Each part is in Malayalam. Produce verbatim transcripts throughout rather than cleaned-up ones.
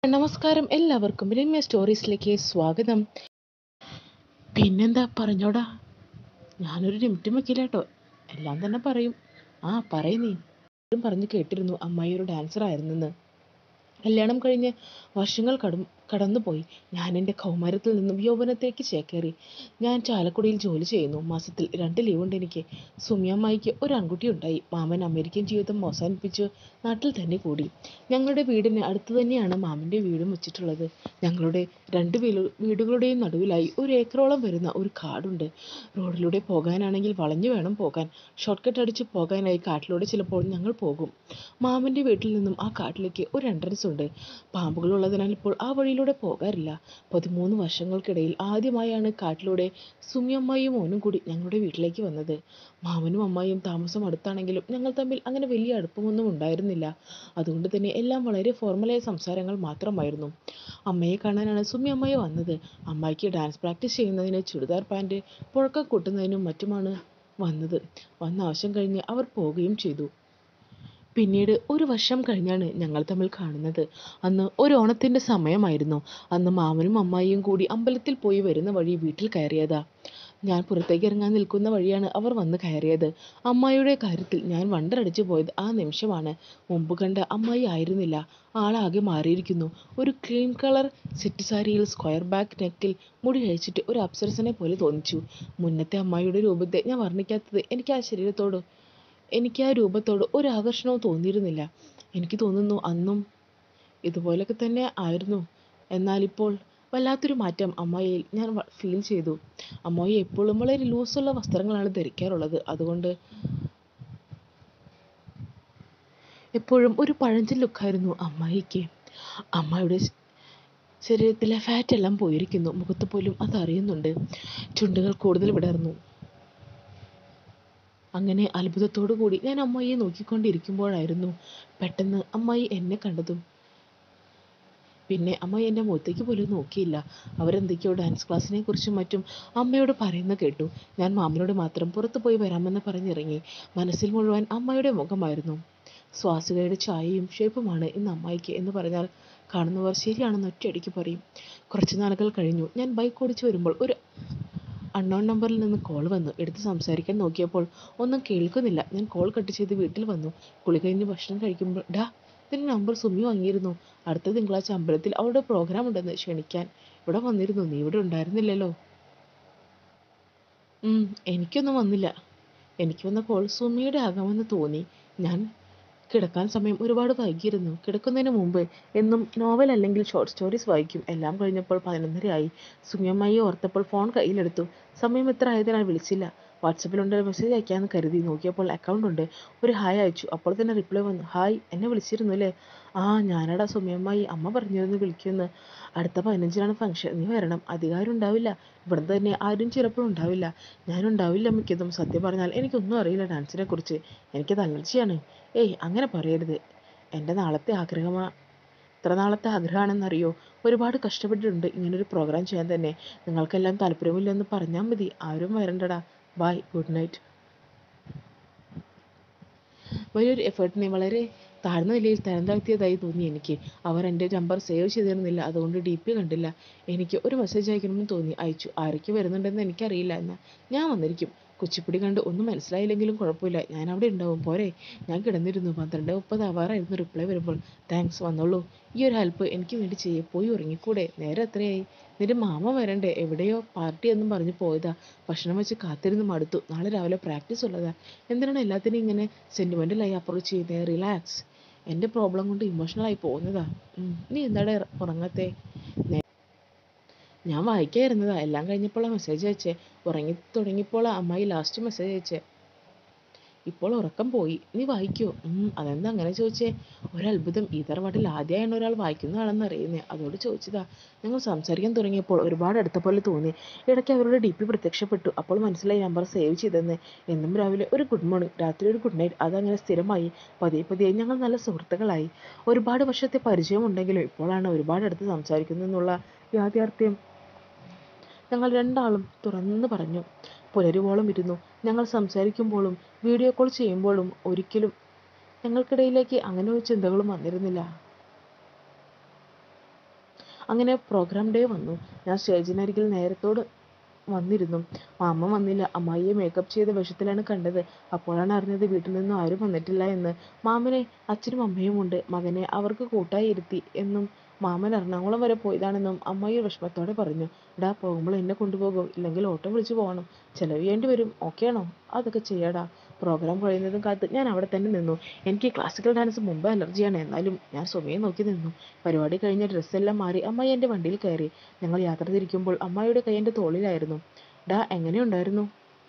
നമസ്കാരം, എല്ലാവർക്കും രമ്യ സ്റ്റോറീസിലേക്ക് സ്വാഗതം. പിന്നെന്താ പറഞ്ഞോടാ? ഞാനൊരു ലിമിറ്റും വെക്കില്ല കേട്ടോ, എല്ലാം തന്നെ പറയും. ആ പറയുന്നേ, പറഞ്ഞു കേട്ടിരുന്നു അമ്മായി ഒരു ഡാൻസർ ആയിരുന്നെന്ന്. കല്യാണം കഴിഞ്ഞ് വർഷങ്ങൾ കട കടന്നുപോയി. ഞാൻ എൻ്റെ കൗമാരത്തിൽ നിന്നും യൗവനത്തേക്ക് ചേക്കേറി. ഞാൻ ചാലക്കുടിയിൽ ജോലി ചെയ്യുന്നു. മാസത്തിൽ രണ്ട് ലീവുണ്ട് എനിക്ക്. സുമിയമ്മായിക്ക് ഒരു ആൺകുട്ടി ഉണ്ടായി. മാമൻ അമേരിക്കൻ ജീവിതം അവസാനിപ്പിച്ച് നാട്ടിൽ തന്നെ കൂടി. ഞങ്ങളുടെ വീടിന് അടുത്ത് തന്നെയാണ് മാമൻ്റെ വീടും വെച്ചിട്ടുള്ളത്. ഞങ്ങളുടെ രണ്ട് വീട് വീടുകളുടെയും നടുവിലായി ഒരു ഏക്കറോളം വരുന്ന ഒരു കാടുണ്ട്. റോഡിലൂടെ പോകാനാണെങ്കിൽ വളഞ്ഞു വേണം പോകാൻ. ഷോർട്ട് കട്ട് അടിച്ച് പോകാനായി കാട്ടിലൂടെ ചിലപ്പോൾ ഞങ്ങൾ പോകും. മാമൻ്റെ വീട്ടിൽ നിന്നും ആ കാട്ടിലേക്ക് ഒരു എൻട്രൻസ് ഉണ്ട്. പാമ്പുകളുള്ളതിനാൽ ഇപ്പോൾ ആ വഴിയിലൂടെ പോകാറില്ല. പതിമൂന്ന് വർഷങ്ങൾക്കിടയിൽ ആദ്യമായാണ് കാട്ടിലൂടെ സുമിയമ്മായിയും മോനും കൂടി ഞങ്ങളുടെ വീട്ടിലേക്ക് വന്നത്. മാമനും അമ്മായിയും താമസം അടുത്താണെങ്കിലും ഞങ്ങൾ തമ്മിൽ അങ്ങനെ വലിയ അടുപ്പമൊന്നും ഉണ്ടായിരുന്നില്ല. അതുകൊണ്ട് തന്നെ എല്ലാം വളരെ ഫോർമലായ സംസാരങ്ങൾ മാത്രമായിരുന്നു. അമ്മയെ കാണാനാണ് സുമിയമ്മായി വന്നത്. അമ്മായിക്ക് ഡാൻസ് പ്രാക്ടീസ് ചെയ്യുന്നതിന് ചുരിദാർ പാൻറ് പുഴക്കം കൂട്ടുന്നതിനും മറ്റുമാണ് വന്നത്. വന്ന ആവശ്യം കഴിഞ്ഞ് അവർ പോവുകയും ചെയ്തു. പിന്നീട് ഒരു വർഷം കഴിഞ്ഞാണ് ഞങ്ങൾ തമ്മിൽ കാണുന്നത്. അന്ന് ഒരു ഓണത്തിൻ്റെ സമയമായിരുന്നു. അന്ന് മാമനും അമ്മായിയും കൂടി അമ്പലത്തിൽ പോയി വരുന്ന വഴി വീട്ടിൽ കയറിയതാ. ഞാൻ പുറത്തേക്ക് ഇറങ്ങാൻ നിൽക്കുന്ന വഴിയാണ് അവർ വന്ന് കയറിയത്. അമ്മായിയുടെ കാര്യത്തിൽ ഞാൻ വണ്ടറടിച്ചു പോയത് ആ നിമിഷമാണ്. മുമ്പ് കണ്ട അമ്മായി ആയിരുന്നില്ല. ആളാകെ മാറിയിരിക്കുന്നു. ഒരു ക്രീം കളർ സെറ്റ് സാരിയിൽ സ്ക്വയർ ബാക്ക് നെക്കിൽ മുടി അഴിച്ചിട്ട് ഒരു അപ്സരസനെ പോലെ തോന്നിച്ചു. മുന്നത്തെ അമ്മായിയുടെ രൂപത്തെ ഞാൻ വർണ്ണിക്കാത്തത് എനിക്ക് ആ ശരീരത്തോട് എനിക്ക് ആ രൂപത്തോട് ഒരു ആകർഷണവും തോന്നിയിരുന്നില്ല. എനിക്ക് തോന്നുന്നു അന്നും ഇതുപോലൊക്കെ തന്നെ ആയിരുന്നു. എന്നാലിപ്പോൾ വല്ലാത്തൊരു മാറ്റം അമ്മായിയിൽ ഞാൻ ഫീൽ ചെയ്തു. അമ്മായി എപ്പോഴും വളരെ ലൂസുള്ള വസ്ത്രങ്ങളാണ് ധരിക്കാറുള്ളത്. അതുകൊണ്ട് എപ്പോഴും ഒരു പഴഞ്ചൻ ലുക്കായിരുന്നു അമ്മായിക്ക്. അമ്മായിയുടെ ശരീരത്തിലെ ഫാറ്റ് എല്ലാം പോയിരിക്കുന്നു. മുഖത്ത് പോലും അത് അറിയുന്നുണ്ട്. ചുണ്ടുകൾ കൂടുതൽ വിടർന്നു. അങ്ങനെ അത്ഭുതത്തോടു കൂടി ഞാൻ അമ്മായിയെ നോക്കിക്കൊണ്ടിരിക്കുമ്പോഴായിരുന്നു പെട്ടെന്ന് അമ്മായി എന്നെ കണ്ടതും. പിന്നെ അമ്മായി എൻ്റെ മുഖത്തേക്ക് പോലും നോക്കിയില്ല. അവരെന്തൊക്കെയോ ഡാൻസ് ക്ലാസ്സിനെ കുറിച്ചും മറ്റും അമ്മയോട് പറയുന്ന കേട്ടു. ഞാൻ മാമനോട് മാത്രം പുറത്തു പോയി വരാമെന്ന് പറഞ്ഞിറങ്ങി. മനസ്സിൽ മുഴുവൻ അമ്മയുടെ മുഖമായിരുന്നു. സ്വാസികയുടെ ചായയും ഷേപ്പുമാണ് ഇന്ന് അമ്മായിക്ക് എന്ന് പറഞ്ഞാൽ കാണുന്നവർ ശരിയാണെന്ന് ഒറ്റയടിക്ക് പറയും. കുറച്ചു നാളുകൾ കഴിഞ്ഞു. ഞാൻ ബൈക്ക് ഓടിച്ചു വരുമ്പോൾ ഒരു അൺനോൺ നമ്പറിൽ നിന്ന് കോൾ വന്നു. എടുത്ത് സംസാരിക്കാൻ നോക്കിയപ്പോൾ ഒന്നും കേൾക്കുന്നില്ല. ഞാൻ കോൾ കട്ട് ചെയ്ത് വീട്ടിൽ വന്നു. കുളി കഴിഞ്ഞ് ഭക്ഷണം കഴിക്കുമ്പോൾ ഡാ, ഇതിൻ്റെ നമ്പർ സുമി വാങ്ങിയിരുന്നു. അടുത്ത തിങ്കളാഴ്ച അമ്പലത്തിൽ അവളുടെ പ്രോഗ്രാം ഉണ്ടെന്ന് ക്ഷണിക്കാൻ ഇവിടെ വന്നിരുന്നു. നീ ഇവിടെ ഉണ്ടായിരുന്നില്ലല്ലോ. ഉം എനിക്കൊന്നും വന്നില്ല. എനിക്ക് വന്ന കോൾ സുമിയുടെ ആകാമെന്ന് തോന്നി. ഞാൻ കിടക്കാൻ സമയം ഒരുപാട് വൈകിയിരുന്നു. കിടക്കുന്നതിന് മുമ്പ് എന്നും നോവൽ അല്ലെങ്കിൽ ഷോർട്ട് സ്റ്റോറീസ് വായിക്കും. എല്ലാം കഴിഞ്ഞപ്പോൾ പതിനൊന്നരയായി. സുമിയമ്മായി ഓർത്തപ്പോൾ ഫോൺ കയ്യിലെടുത്തു. സമയം എത്ര ആയതിനാൽ വിളിച്ചില്ല. വാട്സപ്പിലുണ്ട് മെസ്സേജ് അയക്കാമെന്ന് കരുതി നോക്കിയപ്പോൾ അക്കൗണ്ട് ഉണ്ട്. ഒരു ഹായ് അയച്ചു. അപ്പോൾ തന്നെ റിപ്ലൈ വന്നു. ഹായ്, എന്നെ വിളിച്ചിരുന്നു അല്ലേ? ആ ഞാനടാ സുമിയമ്മായി. അമ്മ പറഞ്ഞിരുന്നു വിളിക്കുമെന്ന്. അടുത്ത പതിനഞ്ചിനാണ് ഫംഗ്ഷൻ. നീ വരണം. അധികാരം ഉണ്ടാവില്ല. ഇവിടെ തന്നെ ആരും ചിലപ്പോൾ ഉണ്ടാവില്ല. ഞാനുണ്ടാവില്ല മിക്കതും. സത്യം പറഞ്ഞാൽ എനിക്കൊന്നും അറിയില്ല ഡാൻസിനെ കുറിച്ച്. എനിക്കത് അലർജിയാണ്. ഏയ് അങ്ങനെ പറയരുത്. എൻ്റെ നാളത്തെ ആഗ്രഹമാ എത്ര നാളത്തെ ആഗ്രഹമാണെന്നറിയോ? ഒരുപാട് കഷ്ടപ്പെട്ടിട്ടുണ്ട് ഇങ്ങനൊരു പ്രോഗ്രാം ചെയ്യാൻ തന്നെ. നിങ്ങൾക്കെല്ലാം താല്പര്യമില്ലെന്ന് പറഞ്ഞാൽ മതി. ആരും വരണ്ടടാ. By, good night. വലിയൊരു എഫേർട്ടിനെ വളരെ താഴ്ന്ന നിലയിൽ തരം താഴ്ത്തിയതായി തോന്നി എനിക്ക്. അവർ എൻ്റെ നമ്പർ സേവ് ചെയ്തിരുന്നില്ല. അതുകൊണ്ട് ഡി പി കണ്ടില്ല. എനിക്ക് ഒരു മെസ്സേജ് അയക്കണമെന്ന് തോന്നി. അയച്ചു. ആരൊക്കെ വരുന്നുണ്ടെന്ന് എനിക്കറിയില്ല. എന്നാൽ ഞാൻ വന്നിരിക്കും. കുച്ചിപ്പുടി കണ്ട് ഒന്നും മനസ്സിലായില്ലെങ്കിലും കുഴപ്പമില്ല. ഞാൻ അവിടെ ഉണ്ടാവും. പോരെ? ഞാൻ കിടന്നിരുന്നു. പന്ത്രണ്ട് മുപ്പത് ആവാറായിരുന്നു റിപ്ലൈ വരുമ്പോൾ. താങ്ക്സ്, വന്നോളൂ. ഈ ഒരു ഹെൽപ്പ് എനിക്ക് വേണ്ടി ചെയ്യേ. പോയി ഉറങ്ങിക്കൂടെ? നേരെ എത്രയായി? നിന്റെ മാമ വരണ്ടേ? എവിടെയോ പാർട്ടി എന്നും പറഞ്ഞ് പോയതാ. ഭക്ഷണം വെച്ച് കാത്തിരുന്ന് മടുത്തു. നാളെ രാവിലെ പ്രാക്ടീസ് ഉള്ളതാ. എന്തിനാണ് എല്ലാത്തിനും ഇങ്ങനെ സെൻറ്റിമെൻ്റലായി അപ്രോച്ച് ചെയ്യുന്നത്? റിലാക്സ്. എൻ്റെ പ്രോബ്ലം കൊണ്ട് ഇമോഷണലായി പോകുന്നതാ. നീ എന്താടെ ഉറങ്ങാത്തെ? ഞാൻ വായിക്കായിരുന്നതാ. എല്ലാം കഴിഞ്ഞപ്പോഴാണ് മെസ്സേജ് അയച്ചേ. ഉറങ്ങി തുടങ്ങിയപ്പോൾ അമ്മായി ലാസ്റ്റ് മെസ്സേജ് അയച്ചേ. ഇപ്പോൾ ഉറക്കം പോയി. നീ വായിക്കോ? അതെന്താ അങ്ങനെ ചോദിച്ചേ? ഒരത്ഭുതം. ഈ തറവാട്ടിൽ ആദ്യമായാണ് ഒരാൾ വായിക്കുന്ന ആളെന്ന് അറിയുന്നേ. അതോട് ചോദിച്ചതാ. ഞങ്ങൾ സംസാരിക്കാൻ തുടങ്ങിയപ്പോൾ ഒരുപാട് അടുത്ത പോലെ തോന്നി. ഇടയ്ക്ക് അവരുടെ ഡി പി പ്രത്യക്ഷപ്പെട്ടു. അപ്പോൾ മനസ്സിലായി നമ്പർ സേവ് ചെയ്തെന്ന്. എന്നും രാവിലെ ഒരു ഗുഡ് മോർണിംഗ്, രാത്രി ഒരു ഗുഡ് നൈറ്റ്. അതങ്ങനെ സ്ഥിരമായി. പതിയെ പതിയെ ഞങ്ങൾ നല്ല സുഹൃത്തുക്കളായി. ഒരുപാട് വർഷത്തെ പരിചയമുണ്ടെങ്കിലും ഇപ്പോഴാണ് ഒരുപാട് അടുത്ത് സംസാരിക്കുന്നതെന്നുള്ള യാഥാർത്ഥ്യം ഞങ്ങൾ രണ്ടാളും തുറന്നു പറഞ്ഞു. പുലരുവോളം ഇരുന്നു. ഞങ്ങൾ സംസാരിക്കുമ്പോഴും വീഡിയോ കോൾ ചെയ്യുമ്പോഴും ഒരിക്കലും ഞങ്ങൾക്കിടയിലേക്ക് അങ്ങനെ ഒരു ചിന്തകളും വന്നിരുന്നില്ല. അങ്ങനെ പ്രോഗ്രാം ഡേ വന്നു. ഞാൻ സ്റ്റേജിനരികിൽ നേരത്തോട് വന്നിരുന്നു. മാമ വന്നില്ല. അമ്മായിയെ മേക്കപ്പ് ചെയ്ത വേഷത്തിലാണ് കണ്ടത്. അപ്പോഴാണ് അറിഞ്ഞത് വീട്ടിൽ നിന്നും ആരും വന്നിട്ടില്ല എന്ന്. മാമന് അച്ഛനും അമ്മയും ഉണ്ട്. മകനെ അവർക്ക് കൂട്ടായി ഇരുത്തി എന്നും മാമൻ എറണാകുളം വരെ പോയതാണെന്നും അമ്മായി വിഷമത്തോടെ പറഞ്ഞു. "ഡാ, പോകുമ്പോൾ എന്നെ കൊണ്ടുപോകും, ഇല്ലെങ്കിൽ ഓട്ടോ വിളിച്ചു പോകണം. ചെലവ് ചെയ്യേണ്ടി വരും. ഓക്കെ ആണോ?" "അതൊക്കെ ചെയ്യാടാ." പ്രോഗ്രാം കഴിയുന്നതും കാത്ത് ഞാൻ അവിടെ തന്നെ നിന്നു. എനിക്ക് ക്ലാസിക്കൽ ഡാൻസ് മുമ്പ് അലർജിയാണ്. എന്നാലും ഞാൻ സുമയെ നോക്കി നിന്നു. പരിപാടി കഴിഞ്ഞ് ഡ്രസ്സെല്ലാം മാറി അമ്മായി എൻ്റെ വണ്ടിയിൽ കയറി. ഞങ്ങൾ യാത്ര തിരിക്കുമ്പോൾ അമ്മായിയുടെ കൈ എൻ്റെ തോളിലായിരുന്നു. "ഡാ, എങ്ങനെയുണ്ടായിരുന്നു?"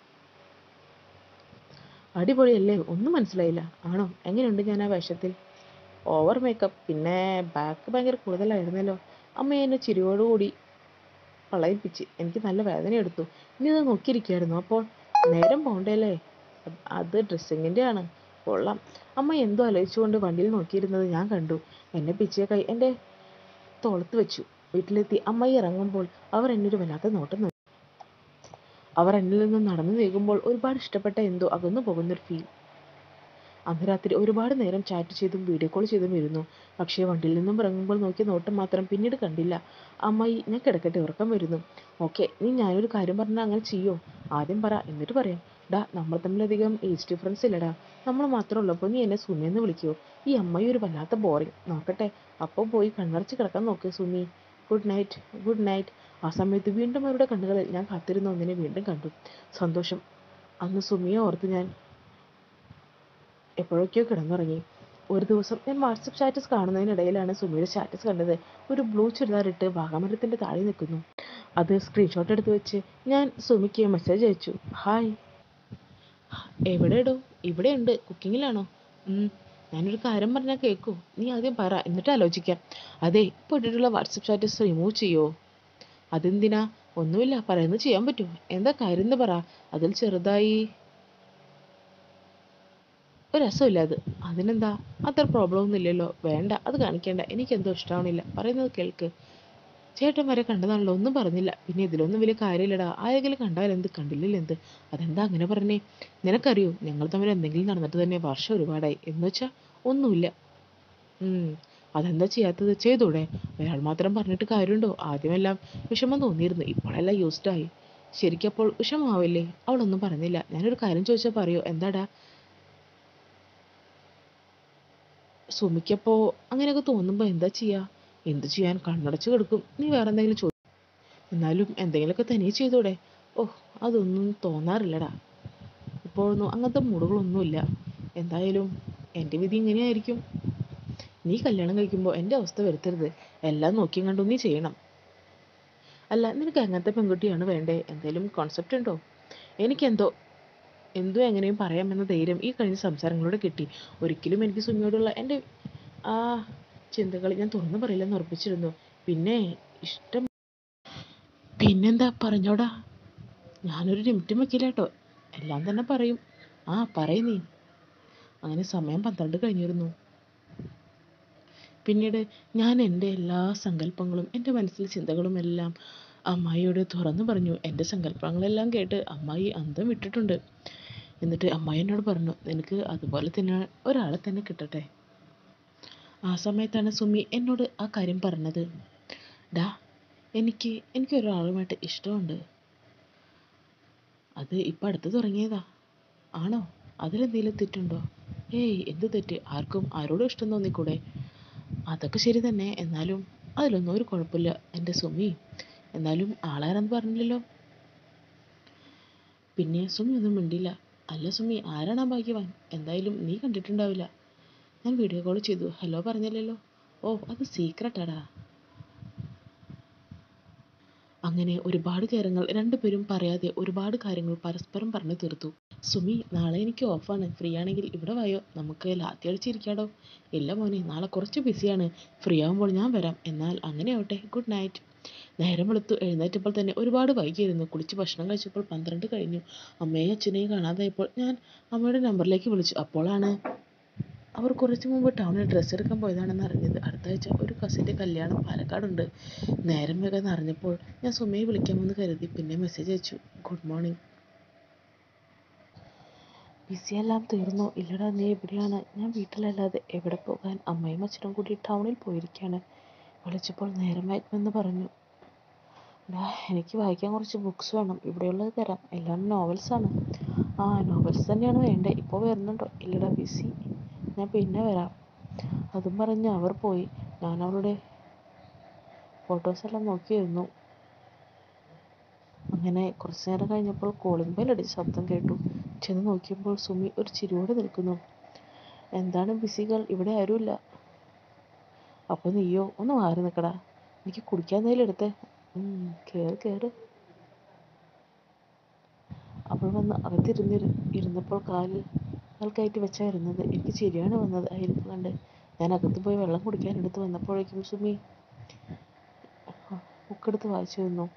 "അടിപൊളിയല്ലേ?" "ഒന്നും മനസ്സിലായില്ല." "ആണോ? എങ്ങനെയുണ്ട് ഞാൻ ആ വേഷത്തിൽ?" "ഓവർ മേക്കപ്പ്, പിന്നെ ബാക്ക് ഭയങ്കര കൂടുതലായിരുന്നല്ലോ." അമ്മ എന്നെ ചിരിയോടുകൂടി പളയിപ്പിച്ച്. എനിക്ക് നല്ല വേദനയെടുത്തു. "നീ ഇത് നോക്കിയിരിക്കുകയായിരുന്നു അപ്പോൾ?" "നേരം പോണ്ടല്ലേ, അത് ഡ്രസ്സിങ്ങിൻ്റെ ആണ്." "കൊള്ളാം." അമ്മ എന്തോ ആലോചിച്ചുകൊണ്ട് വണ്ടിയിൽ നോക്കിയിരുന്നത് ഞാൻ കണ്ടു. എന്നെ പിച്ചിയ കൈ എൻ്റെ തോളത്ത് വെച്ചു. വീട്ടിലെത്തി അമ്മായി ഇറങ്ങുമ്പോൾ അവർ എന്നൊരു വല്ലാത്ത നോട്ടം നോക്കി. അവർ എന്നിൽ നിന്നും നടന്നു നീങ്ങുമ്പോൾ ഒരുപാട് ഇഷ്ടപ്പെട്ട എന്തോ അകന്നു പോകുന്നൊരു ഫീൽ. അന്ന് രാത്രി ഒരുപാട് നേരം ചാറ്റ് ചെയ്തും വീഡിയോ കോൾ ചെയ്തും ഇരുന്നു. പക്ഷേ വണ്ടിയിൽ നിന്നും ഇറങ്ങുമ്പോൾ നോക്കിയ നോട്ടം മാത്രം പിന്നീട് കണ്ടില്ല. "അമ്മായി, ഞാൻ കിടക്കട്ടെ, ഉറക്കം വരുന്നു." "ഓക്കെ, നീ ഞാനൊരു കാര്യം പറഞ്ഞാൽ അങ്ങനെ ചെയ്യോ?" "ആദ്യം പറ, എന്നിട്ട് പറയാം." "ഡാ, നമ്മൾ തമ്മിലധികം ഏജ് ഡിഫറൻസ് ഇല്ലടാ. നമ്മൾ മാത്രം ഉള്ളപ്പോൾ നീ എന്നെ സുമിയെന്ന് വിളിക്കുമോ?" ഈ അമ്മായി ഒരു വല്ലാത്ത ബോറിങ്. "നോക്കട്ടെ, അപ്പോൾ പോയി കണ്ണടച്ച് കിടക്കാൻ നോക്ക് Sumi. Good night." "Good night." ആ സമയത്ത് വീണ്ടും അവരുടെ കണ്ണുകളിൽ ഞാൻ കാത്തിരുന്ന ഒന്നിനെ വീണ്ടും കണ്ടു. സന്തോഷം. അന്ന് സുമിയെ ഓർത്ത് ഞാൻ എപ്പോഴൊക്കെയോ കിടന്നുറങ്ങി. ഒരു ദിവസം ഞാൻ വാട്സപ്പ് സ്റ്റാറ്റസ് കാണുന്നതിനിടയിലാണ് സുമിയുടെ സ്റ്റാറ്റസ് കണ്ടത്. ഒരു ബ്ലൂ ചുരിദാറിട്ട് വാഗമരത്തിൻ്റെ താഴെ നിൽക്കുന്നു. അത് സ്ക്രീൻഷോട്ട് എടുത്ത് വെച്ച് ഞാൻ സുമിക്ക് മെസ്സേജ് അയച്ചു. "ഹായ്." "എവിടെയിടോ?" "ഇവിടെയുണ്ട്. കുക്കിങ്ങിലാണോ?" "ഉം. ഞാനൊരു കാര്യം പറഞ്ഞാൽ കേൾക്കൂ." "നീ ആദ്യം പറ, എന്നിട്ട് ആലോചിക്കാം." "അതെ, ഇപ്പോൾ ഇട്ടിട്ടുള്ള വാട്സപ്പ് സ്റ്റാറ്റസ് റിമൂവ് ചെയ്യുമോ?" "അതെന്തിനാ?" "ഒന്നുമില്ല, പറയുന്നത് ചെയ്യാൻ പറ്റുമോ?" "എന്താ കാര്യം എന്ന് പറ." "അതിൽ ചെറുതായി ഒരു രസമില്ല അത്." "അതിനെന്താ? അത്ര പ്രോബ്ലം ഒന്നും ഇല്ലല്ലോ." "വേണ്ട, അത് കാണിക്കേണ്ട. എനിക്കെന്തോ ഇഷ്ടമാവണില്ല. പറയുന്നത് കേൾക്ക്." "ചേട്ടൻ വരെ കണ്ടതാണല്ലോ, ഒന്നും പറഞ്ഞില്ല." "പിന്നെ ഇതിലൊന്നും വലിയ കാര്യമില്ലടാ. ആരെങ്കിലും കണ്ടാലെന്ത്, കണ്ടില്ലെന്ത്." "അതെന്താ അങ്ങനെ പറഞ്ഞേ?" "നിനക്കറിയോ, ഞങ്ങൾ തമ്മിൽ എന്തെങ്കിലും നടന്നിട്ട് തന്നെ വർഷം ഒരുപാടായി." "എന്നുവെച്ചാ?" "ഒന്നുമില്ല." "ഉം. അതെന്താ ചെയ്യാത്തത്? ചെയ്തൂടെ?" "ഒരാൾ മാത്രം പറഞ്ഞിട്ട് കാര്യമുണ്ടോ? ആദ്യമെല്ലാം വിഷമം തോന്നിയിരുന്നു. ഇപ്പോഴെല്ലാം യൂസ്ഡായി." "ശരിക്കപ്പോൾ വിഷമമാവില്ലേ?" അവളൊന്നും പറഞ്ഞില്ല. "ഞാനൊരു കാര്യം ചോദിച്ചാൽ പറയോ?" "എന്താടാ?" "സുമിക്കപ്പോൾ അങ്ങനെയൊക്കെ തോന്നുമ്പോൾ എന്താ ചെയ്യുക?" "എന്ത് ചെയ്യാൻ, കണ്ണടച്ച് കിടക്കും." "നീ വേറെ എന്തെങ്കിലും ചോദിക്കും." "എന്നാലും എന്തെങ്കിലുമൊക്കെ തനിയെ ചെയ്തൂടെ?" "ഓഹ്, അതൊന്നും തോന്നാറില്ലടാ. ഇപ്പോഴൊന്നും അങ്ങനത്തെ മൂഡുകളൊന്നുമില്ല. എന്തായാലും എൻ്റെ വിധി ഇങ്ങനെയായിരിക്കും." "നീ കല്യാണം കഴിക്കുമ്പോൾ എൻ്റെ അവസ്ഥ വരുത്തരുത്. എല്ലാം നോക്കിയും കണ്ടും നീ ചെയ്യണം." "അല്ല, നിനക്ക് എങ്ങനത്തെ പെൺകുട്ടിയാണ് വേണ്ടേ? എന്തെങ്കിലും കോൺസെപ്റ്റ് ഉണ്ടോ?" എനിക്കെന്തോ എന്തോ എങ്ങനെയും പറയാമെന്ന ധൈര്യം ഈ കഴിഞ്ഞ സംസാരങ്ങളിലൂടെ കിട്ടി. ഒരിക്കലും എനിക്ക് സുമിയോടുള്ള എൻ്റെ ആ ചിന്തകൾ ഞാൻ തുറന്നു പറയില്ലെന്ന് ഉറപ്പിച്ചിരുന്നു. "പിന്നെ ഇഷ്ടം." "പിന്നെന്താ, പറഞ്ഞോടാ." "ഞാനൊരു ലിമിറ്റും വെക്കില്ല കേട്ടോ, എല്ലാം തന്നെ പറയും." "ആ, പറയ് നീ." അങ്ങനെ സമയം പന്ത്രണ്ട് കഴിഞ്ഞിരുന്നു. പിന്നീട് ഞാൻ എൻ്റെ എല്ലാ സങ്കല്പങ്ങളും, എൻ്റെ മനസ്സിലെ ചിന്തകളും എല്ലാം അമ്മായിയോട് തുറന്നു പറഞ്ഞു. എൻ്റെ സങ്കല്പങ്ങളെല്ലാം കേട്ട് അമ്മായി അന്തം വിട്ടിട്ടുണ്ട്. എന്നിട്ട് അമ്മായി എന്നോട് പറഞ്ഞു, "നിനക്ക് അതുപോലെ തന്നെ ഒരാളെ തന്നെ കിട്ടട്ടെ." ആ സമയത്താണ് സുമി എന്നോട് ആ കാര്യം പറഞ്ഞത്. "ഡാ, എനിക്ക് എനിക്ക് ഒരാളുമായിട്ട് ഇഷ്ടമുണ്ട്. അത് ഇപ്പം അടുത്ത് തുടങ്ങിയതാ." "ആണോ? അതിലെന്തെങ്കിലും തെറ്റുണ്ടോ?" "ഏയ്, എന്ത് തെറ്റ്? ആർക്കും ആരോടും ഇഷ്ടം തോന്നിക്കൂടെ?" "അതൊക്കെ ശരി തന്നെ. എന്നാലും അതിലൊന്നും ഒരു കുഴപ്പമില്ല എൻ്റെ സുമി." "എന്നാലും ആളാരെന്ന് പറഞ്ഞില്ലല്ലോ." പിന്നെ സുമി ഒന്നും മിണ്ടില്ല. "അല്ല സുമി, ആരാണ് ആ ഭാഗ്യവാൻ?" "എന്തായാലും നീ കണ്ടിട്ടുണ്ടാവില്ല." "ഞാൻ വീഡിയോ കോൾ ചെയ്തു, ഹലോ പറഞ്ഞില്ലല്ലോ." "ഓ, അത് സീക്രട്ടാടാ." അങ്ങനെ ഒരുപാട് കാര്യങ്ങൾ രണ്ടുപേരും പറയാതെ ഒരുപാട് കാര്യങ്ങൾ പരസ്പരം പറഞ്ഞു തീർത്തു. "സുമി, നാളെ എനിക്ക് ഓഫാണ്. ഫ്രീ ആണെങ്കിൽ ഇവിടെ വായോ, നമുക്ക് ലാത്തി അടിച്ചിരിക്കാടോ." "ഇല്ല മോനെ, നാളെ കുറച്ച് ബിസിയാണ്. ഫ്രീ ആവുമ്പോൾ ഞാൻ വരാം." "എന്നാൽ അങ്ങനെ ആവട്ടെ. Good night." നേരം വെളുത്തു. എഴുന്നേറ്റപ്പോൾ തന്നെ ഒരുപാട് വൈകിയിരുന്നു. കുളിച്ച് ഭക്ഷണം കഴിച്ചപ്പോൾ പന്ത്രണ്ട് കഴിഞ്ഞു. അമ്മയെയും അച്ഛനെയും കാണാതായപ്പോൾ ഞാൻ അമ്മയുടെ നമ്പറിലേക്ക് വിളിച്ചു. അപ്പോഴാണ് അവർ കുറച്ച് മുമ്പ് ടൗണിൽ ഡ്രസ്സ് എടുക്കാൻ പോയതാണെന്ന് അറിഞ്ഞത്. അടുത്ത ആഴ്ച ഒരു കസിൻ്റെ കല്യാണം പാലക്കാടുണ്ട്. നേരം വൈകാന്ന് അറിഞ്ഞപ്പോൾ ഞാൻ സുമയെ വിളിക്കാമെന്ന് കരുതി. പിന്നെ മെസ്സേജ് അയച്ചു, "ഗുഡ് മോർണിംഗ്. ബിസിയെല്ലാം തീർന്നോ?" "ഇല്ലടാ, നീ എവിടെയാണ്?" "ഞാൻ വീട്ടിലല്ലാതെ എവിടെ പോകാൻ, അമ്മയും അച്ഛനും കൂടി ടൗണിൽ പോയിരിക്കുകയാണ്." വിളിച്ചപ്പോൾ നേരം വൈകുമെന്ന് പറഞ്ഞു. ഡാ, എനിക്ക് വായിക്കാൻ കുറച്ച് ബുക്സ് വേണം. ഇവിടെയുള്ളത് തരാം. എല്ലാം നോവൽസാണ്. ആ, നോവൽസ് തന്നെയാണ് വേണ്ടേ. ഇപ്പോൾ വരുന്നുണ്ടോ? ഇല്ലടാ, ബിസി. ഞാൻ പിന്നെ വരാം. അതും പറഞ്ഞ് അവർ പോയി. ഞാൻ അവളുടെ ഫോട്ടോസെല്ലാം നോക്കിയിരുന്നു. അങ്ങനെ കുറച്ചു നേരം കഴിഞ്ഞപ്പോൾ കോളിംഗ് ബെൽ അടിച്ച് ശബ്ദം കേട്ടു. ചെന്ന് നോക്കിയപ്പോൾ സുമി ഒരു ചിരിയോടെ നിൽക്കുന്നു. എന്താണ് ബിസികൾ? ഇവിടെ ആരുമില്ല. അപ്പോൾ നീയോ? ഒന്ന് മാറി നിൽക്കടാ. എനിക്ക് കുടിക്കാൻ എന്തെങ്കിലും എടുത്തേ. കയറി കയറി. അവൾ വന്ന് അകത്തിരുന്ന് ഇരുന്നപ്പോൾ കാലിൽ കാൽ കയറ്റി വെച്ചായിരുന്നത്. എനിക്ക് ചിരിയാണ് വന്നത് ആ ഇരിപ്പ് കണ്ട്. ഞാൻ അകത്ത് പോയി വെള്ളം കുടിക്കാൻ എടുത്ത് വന്നപ്പോഴേക്കും സുമി ബുക്കെടുത്ത് വായിച്ചു നിന്നു.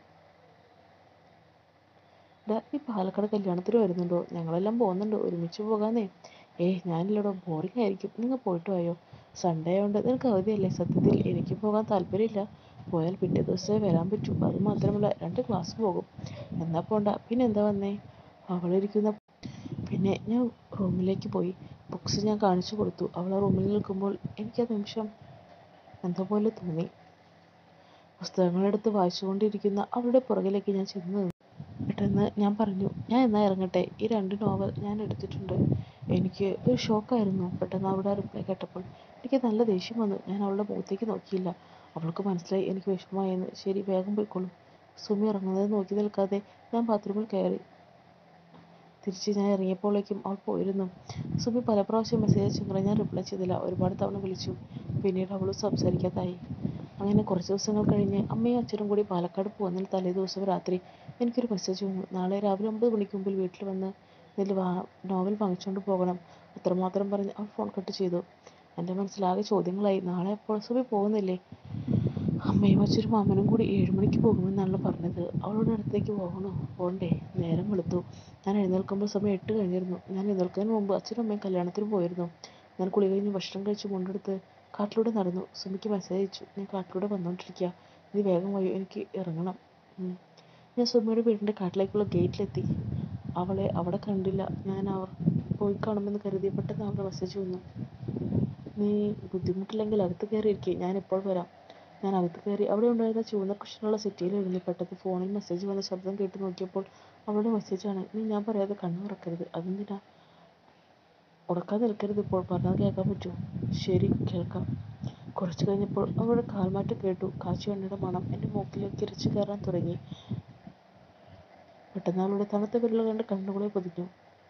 ഡാ, ഈ പാലക്കാട് കല്യാണത്തിന് വരുന്നുണ്ടോ? ഞങ്ങളെല്ലാം പോകുന്നുണ്ട്. ഒരുമിച്ച് പോകാന്നേ. ഏയ്, ഞാനില്ലടോ. ബോറിംഗ് ആയിരിക്കും. നിങ്ങൾ പോയിട്ട് വായോ. സൺഡേ ആയതുകൊണ്ട് നിനക്ക് അവധിയല്ലേ? സത്യത്തിൽ എനിക്ക് പോകാൻ താല്പര്യമില്ല. പോയാൽ പിറ്റേ ദിവസമേ വരാൻ പറ്റൂ. അതുമാത്രമല്ല, രണ്ട് ക്ലാസ് പോകും. എന്നാ പോണ്ട. പിന്നെ എന്താ വന്നേ? അവളിരിക്കുന്ന പിന്നെ ഞാൻ റൂമിലേക്ക് പോയി. ബുക്സ് ഞാൻ കാണിച്ചു കൊടുത്തു. അവൾ ആ റൂമിൽ നിൽക്കുമ്പോൾ എനിക്ക് ആ നിമിഷം എന്തോ പോലെ തോന്നി. പുസ്തകങ്ങളെടുത്ത് വായിച്ചുകൊണ്ടിരിക്കുന്ന അവളുടെ പുറകിലേക്ക് ഞാൻ ചെന്ന് നിന്നു. പെട്ടെന്ന് ഞാൻ പറഞ്ഞു, ഞാൻ എന്നാ ഇറങ്ങട്ടെ. ഈ രണ്ട് നോവൽ ഞാൻ എടുത്തിട്ടുണ്ട്. എനിക്ക് ഒരു ഷോക്കായിരുന്നു പെട്ടെന്ന് അവളുടെ റിപ്ലൈ കേട്ടപ്പോൾ. എനിക്ക് നല്ല ദേഷ്യം വന്നു. ഞാൻ അവളുടെ മുഖത്തേക്ക് നോക്കിയില്ല. അവൾക്ക് മനസ്സിലായി എനിക്ക് വിഷമമായെന്ന്. ശരി, വേഗം പോയിക്കോളൂ. സുമി ഇറങ്ങുന്നത് നോക്കി നിൽക്കാതെ ഞാൻ ബാത്റൂമിൽ കയറി. തിരിച്ച് ഞാൻ ഇറങ്ങിയപ്പോഴേക്കും അവൾ പോയിരുന്നു. സുമി പല പ്രാവശ്യം മെസ്സേജ് അയച്ചെങ്കിലും ഞാൻ റിപ്ലൈ ചെയ്തില്ല. ഒരുപാട് തവണ വിളിച്ചു. പിന്നീട് അവളും സംസാരിക്കാതായി. അങ്ങനെ കുറച്ച് ദിവസങ്ങൾ കഴിഞ്ഞ് അമ്മയും അച്ഛനും കൂടി പാലക്കാട് പോകുന്നതിന് തലേ ദിവസം രാത്രി എനിക്കൊരു മെസ്സേജ് വന്നു. നാളെ രാവിലെ ഒമ്പത് മണിക്ക് മുമ്പിൽ വീട്ടിൽ വന്ന് ഇതിൽ വാ നോവൽ വാങ്ങിച്ചുകൊണ്ട് പോകണം. അത്രമാത്രം പറഞ്ഞ് അവൾ ഫോൺ കട്ട് ചെയ്തു. എൻ്റെ മനസ്സിലാകെ ചോദ്യങ്ങളായി. നാളെ അപ്പോൾ സുമി പോകുന്നില്ലേ? അമ്മയും അച്ഛനും മാമനും കൂടി ഏഴ് മണിക്ക് പോകുമെന്നാണല്ലോ പറഞ്ഞത്. അവളുടെ അടുത്തേക്ക് പോകണോ? പോകണ്ടേ? നേരം വെളുത്തു. ഞാൻ എഴുന്നേൽക്കുമ്പോൾ സമയം എട്ട് കഴിഞ്ഞിരുന്നു. ഞാൻ എഴുന്നേൽക്കുന്നതിന് മുമ്പ് അച്ഛനും അമ്മയും കല്യാണത്തിന് പോയിരുന്നു. ഞാൻ കുളി കഴിഞ്ഞ് ഭക്ഷണം കഴിച്ച് മുണ്ടെടുത്ത് കാട്ടിലൂടെ നടന്നു. സുമിക്ക് മെസ്സേജ് അയച്ചു. ഞാൻ കാട്ടിലൂടെ വന്നുകൊണ്ടിരിക്കുക. നീ വേഗം വരൂ, എനിക്ക് ഇറങ്ങണം. ഞാൻ സുമിയുടെ വീടിൻ്റെ കാട്ടിലേക്കുള്ള ഗേറ്റിലെത്തി. അവളെ അവിടെ കണ്ടില്ല. ഞാൻ അവർ പോയി കാണുമെന്ന് കരുതി. പെട്ടെന്ന് അവളുടെ മെസ്സേജ് വന്നു. നീ ബുദ്ധിമുട്ടില്ലെങ്കിൽ അകത്ത് കയറിയിരിക്കെ, ഞാൻ ഇപ്പോൾ വരാം. ഞാൻ അകത്ത് കയറി. അവിടെ ഉണ്ടായിരുന്ന ചുവന്ന കുഷനുള്ള സെറ്റിയിലിരുന്നു. പെട്ടെന്ന് ഫോണിൽ മെസ്സേജ് വന്ന ശബ്ദം കേട്ട് നോക്കിയപ്പോൾ അവളുടെ മെസ്സേജാണ്. നീ ഞാൻ പറയാതെ കണ്ണു തുറക്കരുത്. അതെന്തിനാ? ഉറക്കാൻ നിൽക്കരുത്. ഇപ്പോൾ പറഞ്ഞത് കേൾക്കാൻ പറ്റുമോ? ശരി, കേൾക്കാം. കുറച്ചു കഴിഞ്ഞപ്പോൾ അവളുടെ കാൽമാറ്റം കേട്ടു. കാച്ചി എണ്ണയുടെ മണം എൻ്റെ മൂക്കിലേക്ക് ഇരച്ചു കയറാൻ തുടങ്ങി. പെട്ടെന്ന് അവളുടെ തണുത്ത വിരൽ കണ്ട് കണ്ണുകളെ പൊതിഞ്ഞു.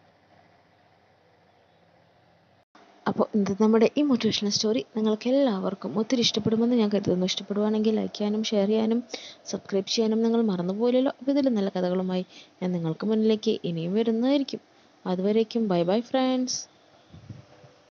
അപ്പോൾ ഇത് നമ്മുടെ ഈ മോട്ടിവേഷണൽ സ്റ്റോറി നിങ്ങൾക്ക് എല്ലാവർക്കും ഒത്തിരി ഇഷ്ടപ്പെടുമെന്ന് ഞാൻ കരുതുന്നു. ഇഷ്ടപ്പെടുവാണെങ്കിൽ ലൈക്ക് ചെയ്യാനും ഷെയർ ചെയ്യാനും സബ്സ്ക്രൈബ് ചെയ്യാനും നിങ്ങൾ മറന്നുപോയില്ലല്ലോ. അപ്പോൾ ഇതിൽ നല്ല കഥകളുമായി ഞാൻ നിങ്ങൾക്ക് മുന്നിലേക്ക് ഇനിയും വരുന്നതായിരിക്കും. അതുവരേക്കും ബൈ ബൈ ഫ്രണ്ട്സ്.